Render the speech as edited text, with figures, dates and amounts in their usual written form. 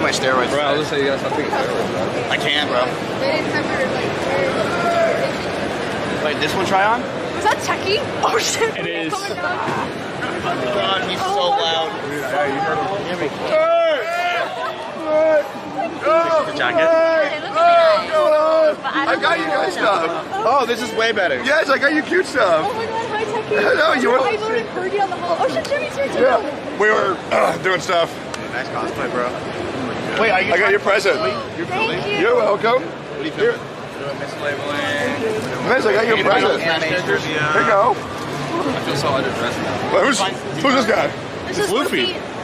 my steroids. Bro, I was gonna say you gotta stop taking steroids, bro. I can, bro. Wait, this one try on? Was that Techie? Oh shit. It is. Oh my god. Oh god, he's so loud. Yeah, you heard him. Hear me. The jacket. I got you guys stuff. Oh, this is way better. Yes, I got you cute stuff. Oh my god, hi Techie. Hello, you want? I've already heard you on the hall. Oh shit, Jimmy's here too. Yeah, we were doing stuff. Nice cosplay, bro. Wait, are you I got your present. Thank you. You're welcome. What do you feel? Miss, I got your present. Here you go. I feel so underdressed now. Who's this guy? This is Luffy. Luffy.